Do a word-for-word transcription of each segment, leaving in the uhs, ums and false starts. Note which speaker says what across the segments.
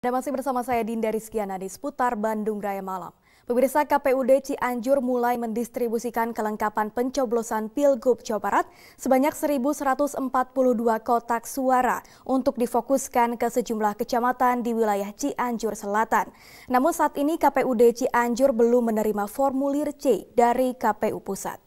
Speaker 1: Dan masih bersama saya Dinda Rizkiana di seputar Bandung Raya Malam. Pemirsa, K P U D Cianjur mulai mendistribusikan kelengkapan pencoblosan Pilgub Jawa Barat sebanyak seribu seratus empat puluh dua kotak suara untuk difokuskan ke sejumlah kecamatan di wilayah Cianjur Selatan. Namun saat ini K P U D Cianjur belum menerima formulir C dari K P U Pusat.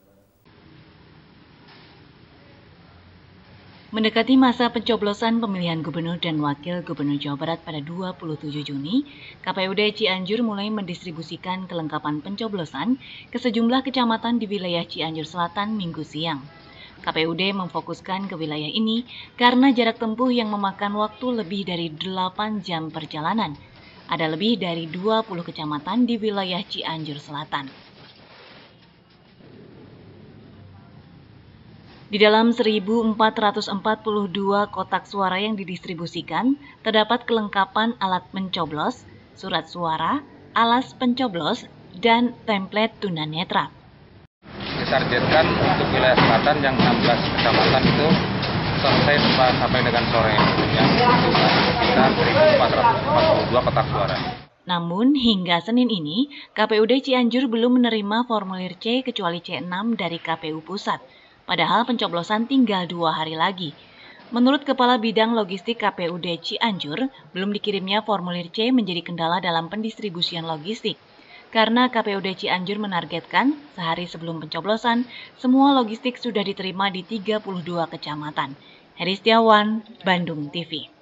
Speaker 2: Mendekati masa pencoblosan pemilihan gubernur dan wakil gubernur Jawa Barat pada dua puluh tujuh Juni, K P U D Cianjur mulai mendistribusikan kelengkapan pencoblosan ke sejumlah kecamatan di wilayah Cianjur Selatan Minggu siang. K P U D memfokuskan ke wilayah ini karena jarak tempuh yang memakan waktu lebih dari delapan jam perjalanan. Ada lebih dari dua puluh kecamatan di wilayah Cianjur Selatan. Di dalam seribu empat ratus empat puluh dua kotak suara yang didistribusikan, terdapat kelengkapan alat pencoblos, surat suara, alas pencoblos, dan template tunanetra.
Speaker 3: Ditargetkan untuk wilayah selatan yang enam belas kecamatan itu selesai sampai dengan sore, yang jumlah sekitar seribu empat ratus empat puluh dua kotak suara.
Speaker 2: Namun, hingga Senin ini, K P U D Cianjur belum menerima formulir C kecuali C enam dari K P U Pusat. Padahal pencoblosan tinggal dua hari lagi. Menurut Kepala Bidang Logistik K P U D Cianjur, belum dikirimnya formulir C menjadi kendala dalam pendistribusian logistik. Karena K P U D Cianjur menargetkan sehari sebelum pencoblosan, semua logistik sudah diterima di tiga puluh dua kecamatan. Heri Setiawan, Bandung T V.